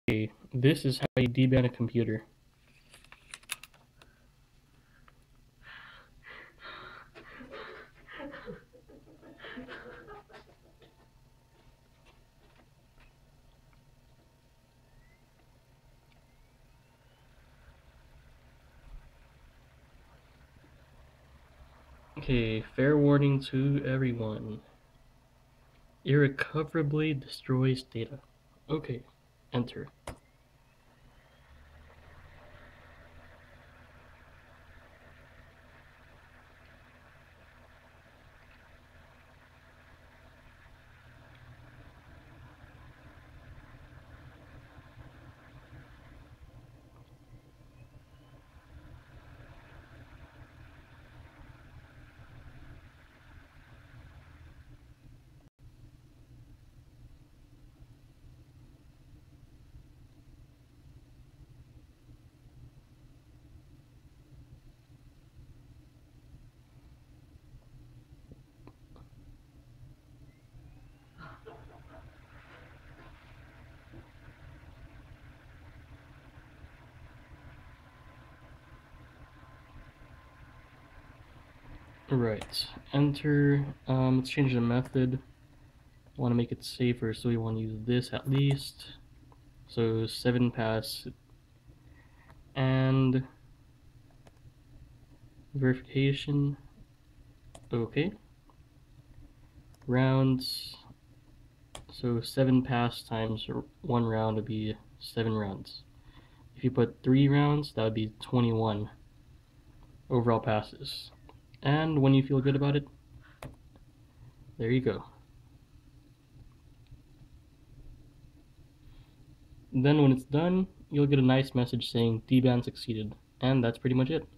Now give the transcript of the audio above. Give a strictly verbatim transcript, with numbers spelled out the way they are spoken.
Okay, this is how you D B A N a computer. Okay, fair warning to everyone. Irrecoverably destroys data. Okay, enter. Right, enter. Um, let's change the method. I want to make it safer, so we want to use this at least. So seven pass and verification. Okay. Rounds. So seven pass times one round would be seven rounds. If you put three rounds, that would be twenty-one overall passes. And when you feel good about it, there you go. Then when it's done, you'll get a nice message saying D B A N succeeded. And that's pretty much it.